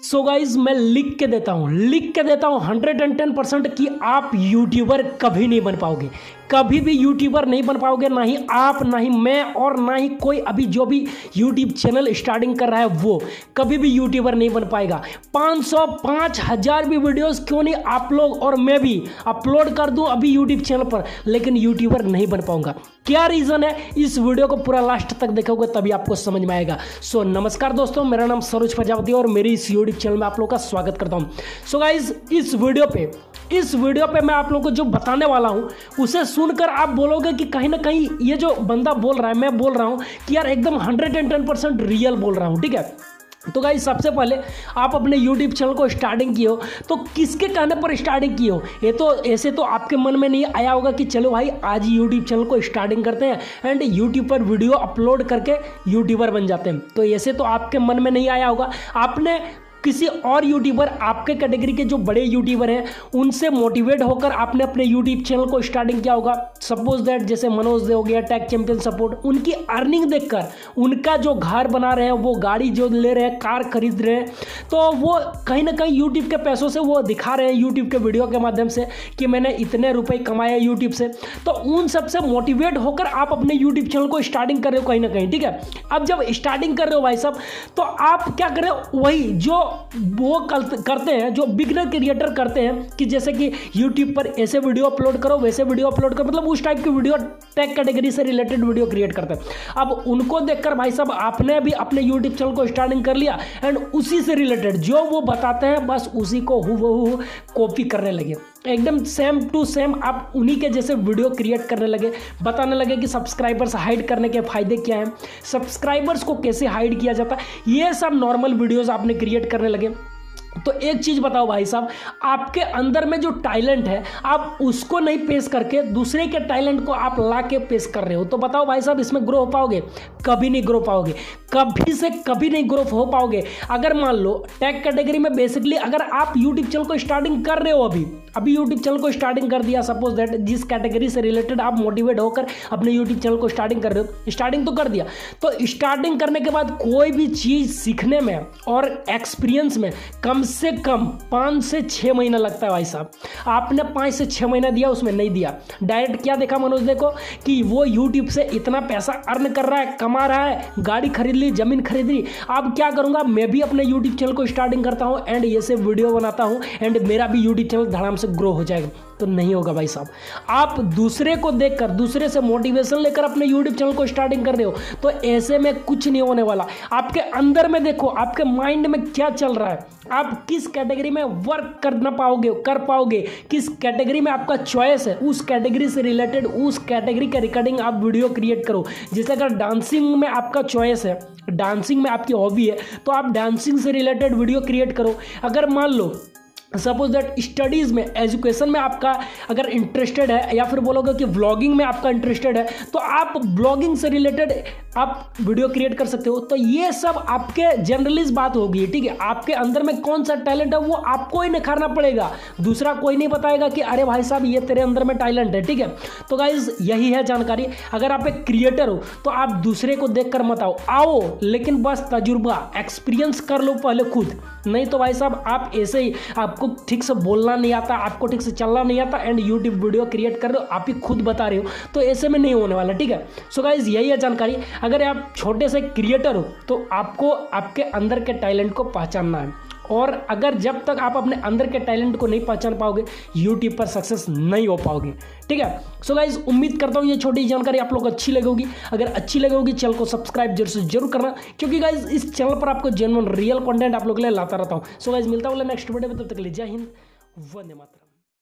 So guys मैं लिख के देता हूँ 110% कि आप यूट्यूबर कभी नहीं बन पाओगे, कभी भी यूट्यूबर नहीं बन पाओगे। ना ही आप, ना ही मैं, और ना ही कोई अभी जो भी यूट्यूब चैनल स्टार्टिंग कर रहा है वो कभी भी यूट्यूबर नहीं बन पाएगा। 500 5000 भी वीडियोस क्यों नहीं आप लोग और मैं भी अपलोड कर दूं अभी यूट्यूब चैनल पर, लेकिन यूट्यूबर नहीं बन पाऊंगा। क्या रीज़न है, इस वीडियो को पूरा लास्ट तक देखोगे तभी आपको समझ में आएगा। सो नमस्कार दोस्तों, मेरा नाम सरोज प्रजापति और मेरी इस यूट्यूब चैनल में आप लोगों का स्वागत करता हूं। सो गाइज इस वीडियो पे मैं आप लोगों को जो बताने वाला हूं उसे सुनकर आप बोलोगे कि कहीं ना कहीं ये जो बंदा बोल रहा है, मैं बोल रहा हूं कि यार एकदम 110% रियल बोल रहा हूं। ठीक है, तो गाइस सबसे पहले आप अपने YouTube चैनल को स्टार्टिंग किए हो तो किसके कहने पर स्टार्टिंग किए हो? ये तो ऐसे तो आपके मन में नहीं आया होगा कि चलो भाई आज YouTube चैनल को स्टार्टिंग करते हैं एंड YouTube पर वीडियो अपलोड करके यूट्यूबर बन जाते हैं। तो ऐसे तो आपके मन में नहीं आया होगा। आपने किसी और यूट्यूबर, आपके कैटेगरी के जो बड़े यूट्यूबर हैं उनसे मोटिवेट होकर आपने अपने यूट्यूब चैनल को स्टार्टिंग किया होगा। सपोज दैट जैसे मनोज दे हो गया, टेक चैंपियन सपोर्ट, उनकी अर्निंग देखकर, उनका जो घर बना रहे हैं, वो गाड़ी जो ले रहे हैं, कार खरीद रहे हैं, तो वो कहीं ना कहीं यूट्यूब के पैसों से वो दिखा रहे हैं यूट्यूब के वीडियो के माध्यम से कि मैंने इतने रुपए कमाए यूट्यूब से। तो उन सबसे मोटिवेट होकर आप अपने यूट्यूब चैनल को स्टार्टिंग कर रहे हो कहीं ना कहीं। ठीक है, अब जब स्टार्टिंग कर रहे हो भाई साहब, तो आप क्या कर रहे हो, वही जो वो करते हैं, जो बिगनर क्रिएटर करते हैं कि जैसे कि YouTube पर ऐसे वीडियो अपलोड करो, वैसे वीडियो अपलोड करो, मतलब उस टाइप की वीडियो, टेक कैटेगरी से रिलेटेड वीडियो क्रिएट करते हैं। अब उनको देखकर भाई साहब आपने भी अपने YouTube चैनल को स्टार्टिंग कर लिया एंड उसी से रिलेटेड जो वो बताते हैं बस उसी को हूबहू कॉपी करने लगे, एकदम सेम टू सेम आप उन्हीं के जैसे वीडियो क्रिएट करने लगे, बताने लगे कि सब्सक्राइबर्स हाइड करने के फायदे क्या हैं, सब्सक्राइबर्स को कैसे हाइड किया जाता है, ये सब नॉर्मल वीडियोस आपने क्रिएट करने लगे। तो एक चीज़ बताओ भाई साहब, आपके अंदर में जो टैलेंट है आप उसको नहीं पेश करके दूसरे के टैलेंट को आप ला के पेश कर रहे हो, तो बताओ भाई साहब इसमें ग्रो हो पाओगे? कभी नहीं ग्रो पाओगे, कभी से कभी नहीं ग्रो हो पाओगे। अगर मान लो टेक कैटेगरी में बेसिकली अगर आप यूट्यूब चैनल को स्टार्टिंग कर रहे हो, अभी यूट्यूब चैनल को स्टार्टिंग कर दिया, सपोज दैट जिस कैटेगरी से रिलेटेड आप मोटिवेट होकर अपने यूट्यूब चैनल को स्टार्टिंग कर रहे हो, स्टार्टिंग तो कर दिया, तो स्टार्टिंग करने के बाद कोई भी चीज़ सीखने में और एक्सपीरियंस में कम से कम 5 से 6 महीना लगता है भाई साहब। आपने 5 से 6 महीना दिया, उसमें नहीं दिया, डायरेक्ट क्या देखा मनोज देखो कि वो यूट्यूब से इतना पैसा अर्न कर रहा है, कमा रहा है, गाड़ी खरीद ली, जमीन खरीद ली। अब क्या करूंगा, मैं भी अपने यूट्यूब चैनल को स्टार्टिंग करता हूं एंड ये से वीडियो बनाता हूं एंड मेरा भी यूट्यूब चैनल धड़ाम से ग्रो हो जाएगा। तो नहीं होगा भाई साहब। आप दूसरे को देखकर, दूसरे से मोटिवेशन लेकर अपने यूट्यूब चैनल को स्टार्टिंग कर रहे हो, तो ऐसे में कुछ नहीं होने वाला। आपके अंदर में देखो, आपके माइंड में क्या चल रहा है, आप किस कैटेगरी में वर्क कर पाओगे, किस कैटेगरी में आपका चॉइस है, उस कैटेगरी से रिलेटेड, उस कैटेगरी के रिगार्डिंग आप वीडियो क्रिएट करो। जैसे अगर डांसिंग में आपका चॉइस है, डांसिंग में आपकी हॉबी है, तो आप डांसिंग से रिलेटेड वीडियो क्रिएट करो। अगर मान लो सपोज दैट स्टडीज़ में, एजुकेशन में आपका अगर इंटरेस्टेड है, या फिर बोलोगे कि व्लॉगिंग में आपका इंटरेस्टेड है, तो आप व्लॉगिंग से रिलेटेड आप वीडियो क्रिएट कर सकते हो। तो ये सब आपके जनरलिस्ट बात होगी। ठीक है, आपके अंदर में कौन सा टैलेंट है वो आपको ही निखारना पड़ेगा, दूसरा कोई नहीं बताएगा कि अरे भाई साहब ये तेरे अंदर में टैलेंट है। ठीक है, तो गाइज यही है जानकारी। अगर आप एक क्रिएटर हो तो आप दूसरे को देख कर मत आओ, लेकिन बस तजुर्बा, एक्सपीरियंस कर लो पहले खुद। नहीं तो भाई साहब आप ऐसे ही, आपको ठीक से बोलना नहीं आता, आपको ठीक से चलना नहीं आता एंड यूट्यूब वीडियो क्रिएट कर रहे हो, आप ही खुद बता रहे हो, तो ऐसे में नहीं होने वाला। ठीक है, सो गाइज यही है जानकारी। अगर आप छोटे से क्रिएटर हो तो आपको आपके अंदर के टैलेंट को पहचानना है, और अगर जब तक आप अपने अंदर के टैलेंट को नहीं पहचान पाओगे यूट्यूब पर सक्सेस नहीं हो पाओगे। ठीक है, सो गाइज उम्मीद करता हूँ ये छोटी जानकारी आप लोग को अच्छी लगी होगी। अगर अच्छी लगी होगी चैनल को सब्सक्राइब जरूर करना, क्योंकि गाइज इस चैनल पर आपको जेन्युइन रियल कंटेंट आप लोग के लिए लाता रहता हूँ। सो गाइज मिलता हूँ नेक्स्ट वीडियो में, तब तक के लिए जय हिंद, वंदे मातरम।